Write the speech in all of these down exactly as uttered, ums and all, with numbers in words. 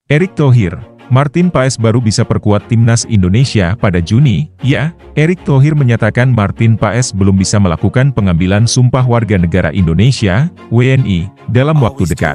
Erick Thohir, Martin Paes baru bisa perkuat timnas Indonesia pada Juni. Ya, Erick Thohir menyatakan Martin Paes belum bisa melakukan pengambilan sumpah warga negara Indonesia, W N I, dalam waktu dekat.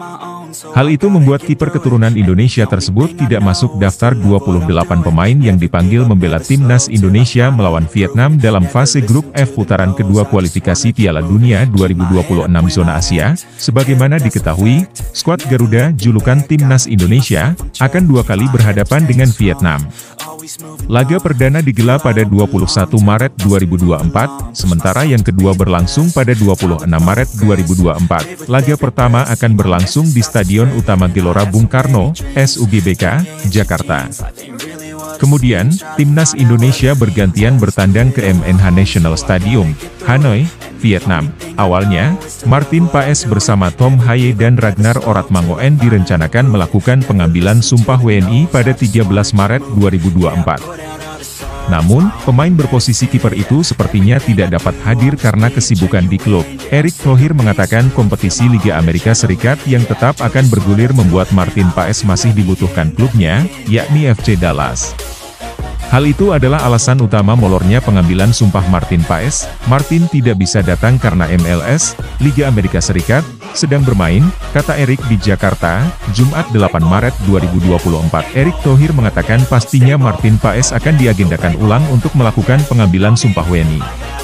Hal itu membuat kiper keturunan Indonesia tersebut tidak masuk daftar dua puluh delapan pemain yang dipanggil membela timnas Indonesia melawan Vietnam dalam fase grup F putaran kedua kualifikasi Piala Dunia dua ribu dua puluh enam zona Asia. Sebagaimana diketahui, skuad Garuda julukan timnas Indonesia akan dua kali berhadapan dengan Vietnam. Laga perdana digelar pada dua puluh satu Maret dua ribu dua puluh empat, sementara yang kedua berlangsung pada dua puluh enam Maret dua ribu dua puluh empat. Laga pertama akan berlangsung di Stadion Utama Gelora Bung Karno, S U G B K, Jakarta. Kemudian, timnas Indonesia bergantian bertandang ke M N H National Stadium, Hanoi, Vietnam. Awalnya, Martin Paes bersama Tom Haye dan Ragnar Oratmangoen direncanakan melakukan pengambilan sumpah W N I pada tiga belas Maret dua ribu dua puluh empat. Namun, pemain berposisi kiper itu sepertinya tidak dapat hadir karena kesibukan di klub. Erick Thohir mengatakan kompetisi Liga Amerika Serikat yang tetap akan bergulir membuat Martin Paes masih dibutuhkan klubnya, yakni F C Dallas. Hal itu adalah alasan utama molornya pengambilan sumpah Martin Paes. Martin tidak bisa datang karena M L S, Liga Amerika Serikat, sedang bermain, kata Erick di Jakarta, Jumat delapan Maret dua ribu dua puluh empat. Erick Thohir mengatakan pastinya Martin Paes akan diagendakan ulang untuk melakukan pengambilan sumpah W N I.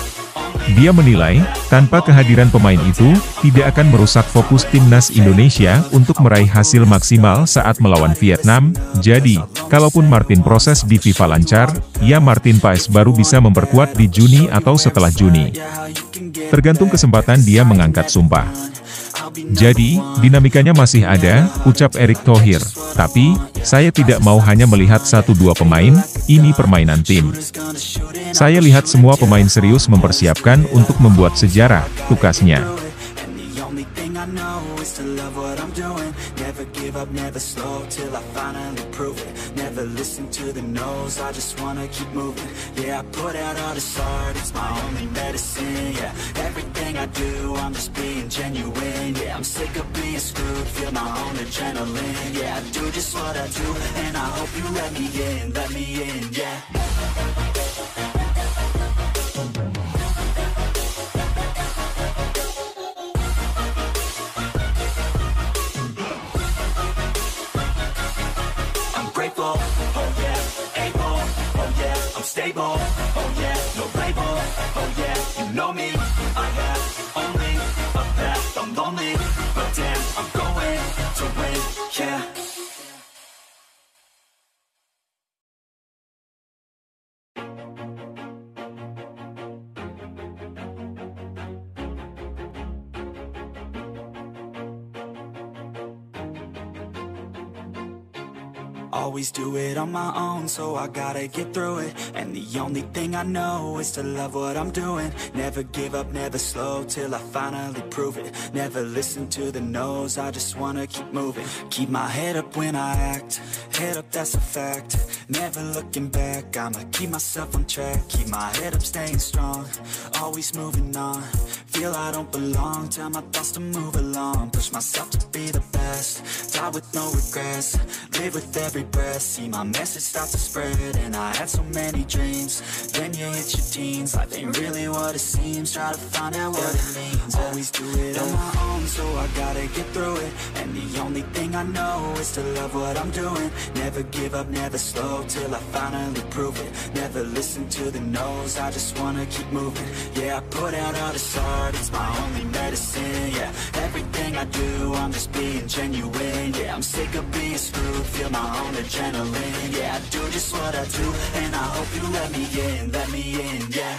Dia menilai, tanpa kehadiran pemain itu, tidak akan merusak fokus timnas Indonesia untuk meraih hasil maksimal saat melawan Vietnam. Jadi, kalaupun Martin proses di FIFA lancar, ya Martin Paes baru bisa memperkuat di Juni atau setelah Juni. Tergantung kesempatan dia mengangkat sumpah. Jadi, dinamikanya masih ada, ucap Erick Thohir. Tapi, saya tidak mau hanya melihat satu dua pemain, ini permainan tim. Saya lihat semua pemain serius mempersiapkan untuk membuat sejarah, tukasnya. Grateful, oh yeah, able, oh yeah, I'm stable, oh yeah, no label, oh yeah, you know me, I have only a path, I'm lonely, but damn, I'm going to win, yeah. Always do it on my own, so I gotta get through it. And the only thing I know is to love what I'm doing. Never give up, never slow, till I finally prove it. Never listen to the no's, I just wanna keep moving. Keep my head up when I act, head up, that's a fact. Never looking back, I'ma keep myself on track. Keep my head up, staying strong, always moving on. Feel I don't belong, tell my thoughts to move along. Push myself to be the best, die with no regrets. Live with every breath, see my message start to spread. And I had so many dreams, then you hit your teens. Life ain't really what it seems, try to find out what it means. Always do it on my own, so I gotta get through it. And the only thing I know is to love what I'm doing. Never give up, never slow, till I finally prove it. Never listen to the no's, I just wanna keep moving. Yeah, I put out all this art, it's my only medicine. Yeah, everything I do, I'm just being genuine. Yeah, I'm sick of being screwed, feel my own adrenaline. Yeah, I do just what I do, and I hope you let me in, let me in, yeah.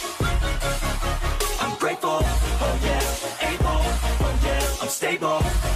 I'm grateful, oh yeah, able, oh yeah, I'm stable.